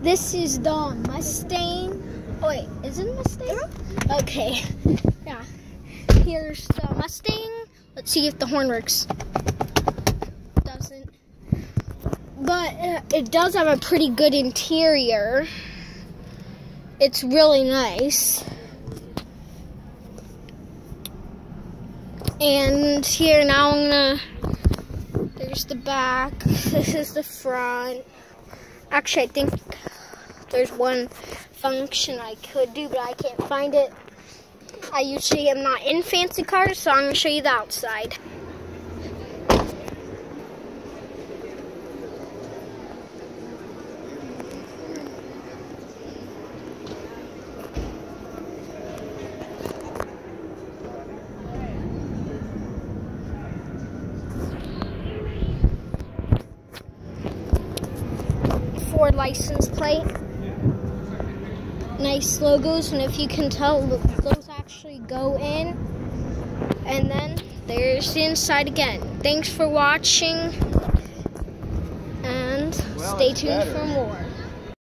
This is the Mustang. Oh wait, is it a Mustang? Okay. Yeah. Here's the Mustang. Let's see if the horn works. Doesn't. But it does have a pretty good interior. It's really nice. And here now there's the back. This is the front. Actually, I think there's one function I could do, but I can't find it. I usually am not in fancy cars, so I'm going to show you the outside. Ford license plate. Nice logos, and if you can tell, those actually go in. And then there's the inside again. Thanks for watching, and stay tuned for more.